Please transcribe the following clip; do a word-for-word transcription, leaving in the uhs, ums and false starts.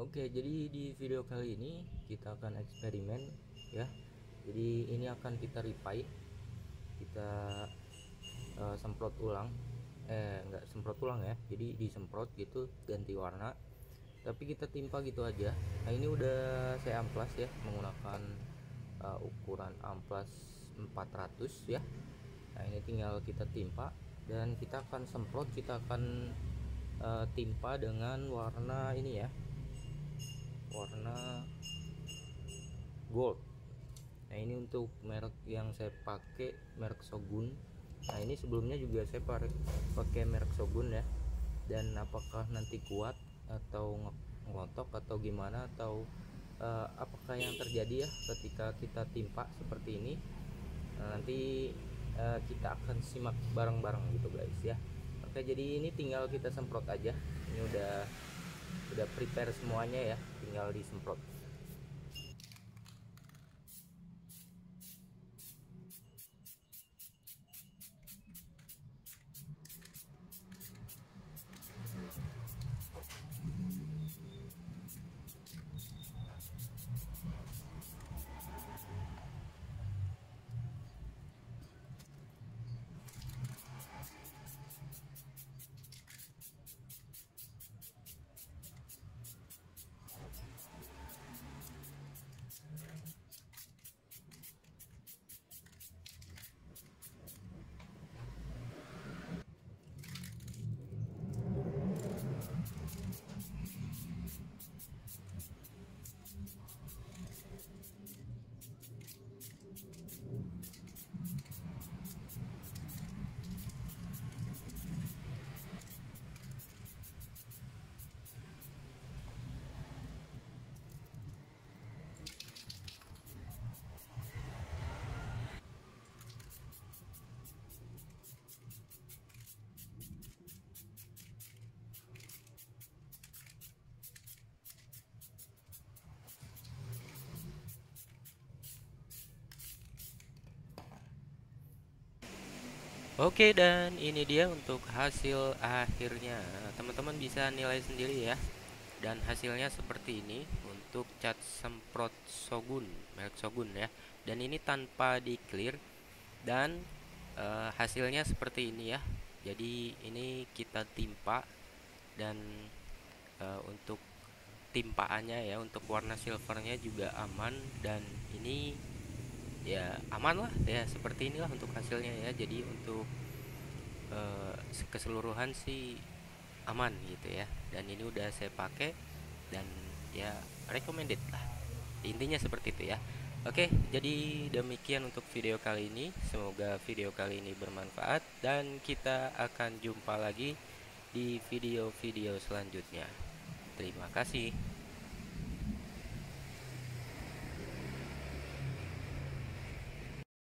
Oke, jadi di video kali ini kita akan eksperimen ya. Jadi ini akan kita repaint, kita uh, semprot ulang, eh enggak semprot ulang ya. Jadi disemprot gitu, ganti warna. Tapi kita timpa gitu aja. Nah ini udah saya amplas ya, menggunakan uh, ukuran amplas empat ratus ya. Nah ini tinggal kita timpa dan kita akan semprot, kita akan uh, timpa dengan warna ini ya, warna gold. Nah ini untuk merek yang saya pakai, merek Shogun. Nah ini sebelumnya juga saya pakai merek Shogun ya. Dan apakah nanti kuat atau ngelotok atau gimana, atau uh, apakah yang terjadi ya ketika kita timpa seperti ini, nah, nanti uh, kita akan simak bareng-bareng gitu guys ya. Oke, jadi ini tinggal kita semprot aja. Ini udah udah prepare semuanya ya, tinggal disemprot. Oke, dan ini dia untuk hasil akhirnya. Teman-teman bisa nilai sendiri ya. Dan hasilnya seperti ini untuk cat semprot Shogun, merek Shogun ya. Dan ini tanpa di clear, dan uh, hasilnya seperti ini ya. Jadi ini kita timpa, dan uh, untuk timpaannya ya, untuk warna silvernya juga aman, dan ini ya aman lah ya, seperti inilah untuk hasilnya ya. Jadi untuk uh, keseluruhan sih aman gitu ya, dan ini udah saya pakai dan ya recommended lah, intinya seperti itu ya. Oke, jadi demikian untuk video kali ini, semoga video kali ini bermanfaat dan kita akan jumpa lagi di video-video selanjutnya. Terima kasih.